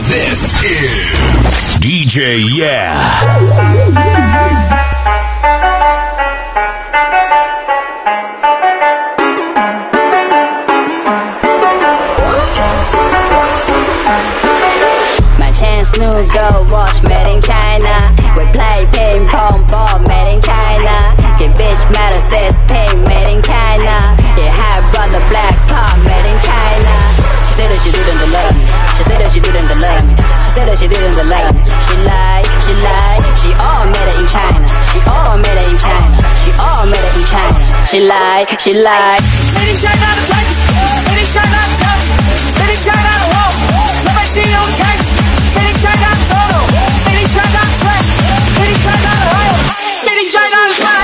This is DJ Yeah. New girl watch made in China. We play ping pong ball made in China. The bitch metal says pink made in China. It had run the black car made in China. She said that she didn't love me. She said that she didn't love me. She said that she didn't love me. She lied, she lied. She all made it in China. She all made it in China. She all made it in China. She lied, she lied. Made in China to flex. Made in China to touch. Made in China to walk. Somebody see on text. Made in China to photo. Made in China to flex. Made in China to hire. Made in China to flex.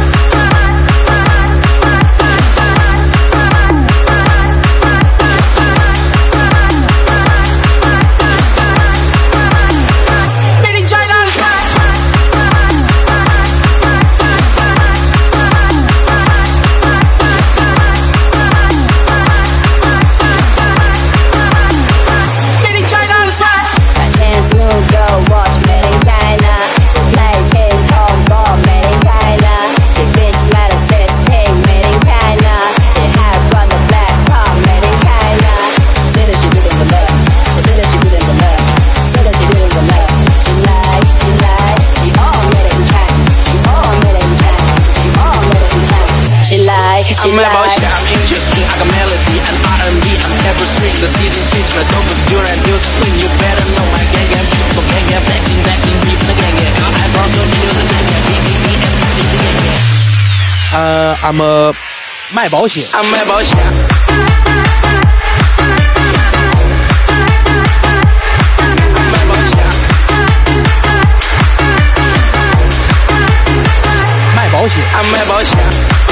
I'm about shit, I'm interesting, I got melody and R&B, I'm ever swing. The season switch, my dope is pure and new spring. You better know my gang, people gang, flexing, backing, beef, the gang, I'm also new, the gang, BBB, and the gang. I'm a 卖保险 I'm 卖保险 卖保险 I'm 卖保险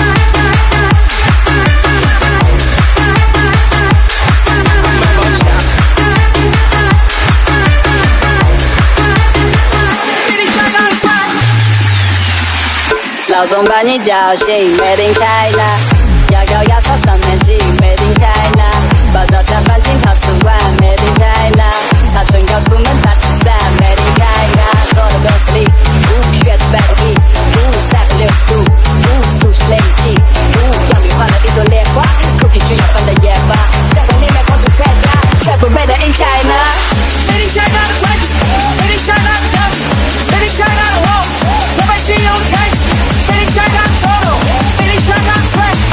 老总把你叫醒 Made in China 牙膏牙刷上面挤 Made in China 爆炸茶饭进陶瓷碗 Made in China 擦唇膏出门打起伞 Made in China 做的 Bruce Lee 学的 Becky 360度速食累积让你换了一朵莲花 Cookie 需要分的野花香港里面公主全家全部 Made in China Made in China to flex Made in China to touch Made in China to walk Somebody see on text Made in China to photo Made in China to flex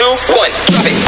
1, drop it.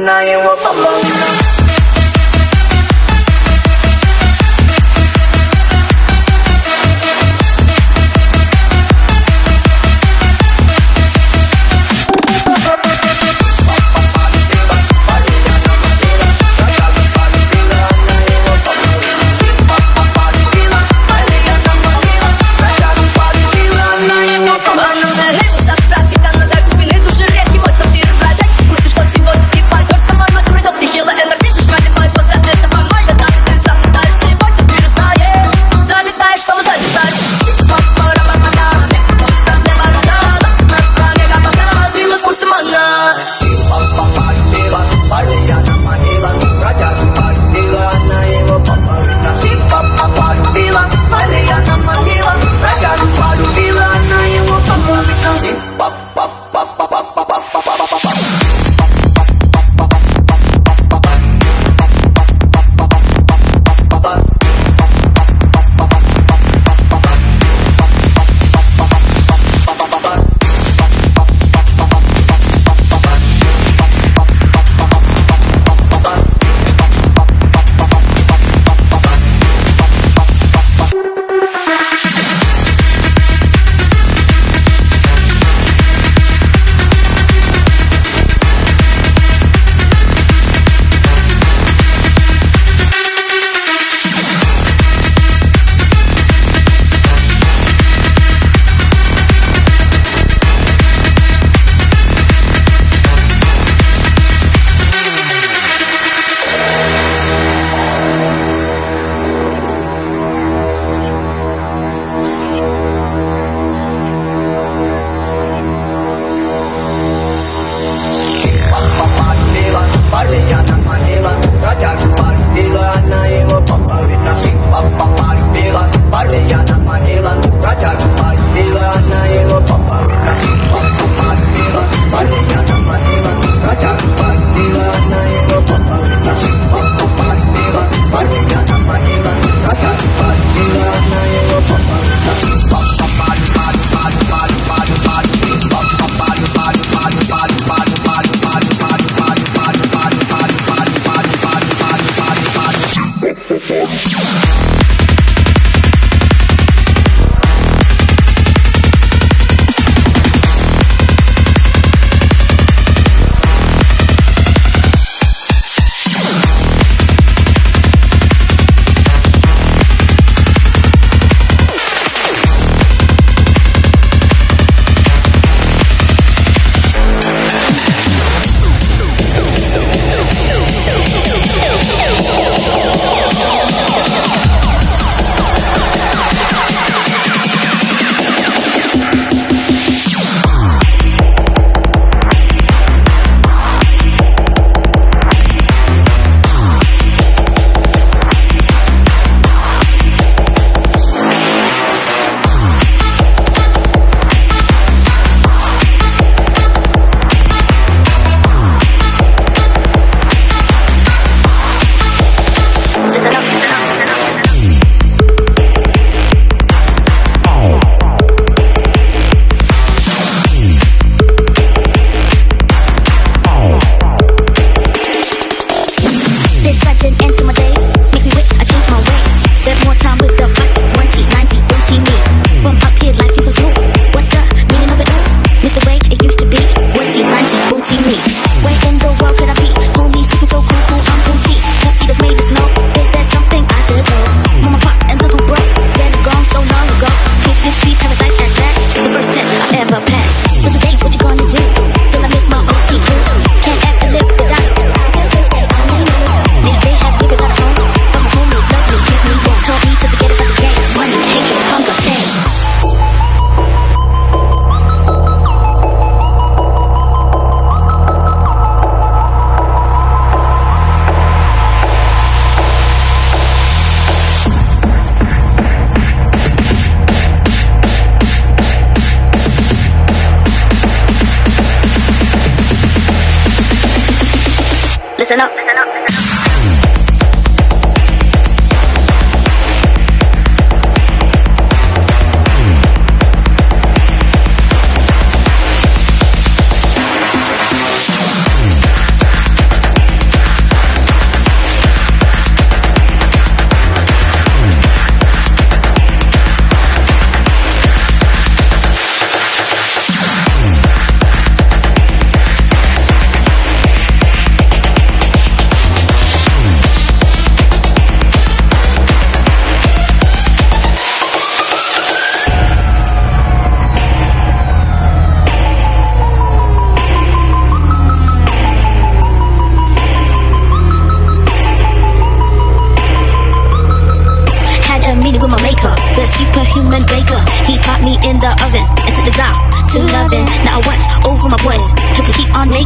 Listen up.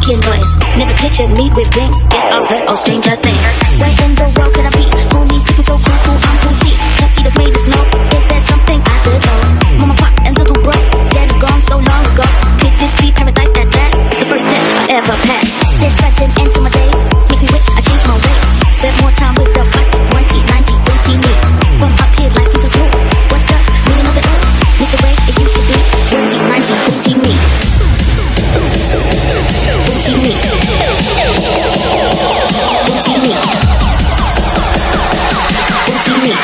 making noise. Never pictured me with rings. Guess I'll hurt all stranger things. Where in the world could I be? Homies looking so cool, cool, I'm boutique. Tuxedos made of snow. Is there something I should know? Mama, pop, and little bro, daddy gone so long ago. Could this be paradise at last? The first test I ever passed. This sudden end to my days makes me wish I changed my ways. Spent more time with the bus. 1T, 90, 80 me. From up here, life seems so smooth. What's the meaning of it all? Mr. Way, it used to be 1T, 90, 80 me. 80 me. 80 me. 80 me.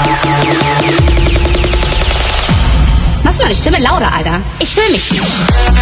Stimme lauter, Alter. Ich will mich nicht.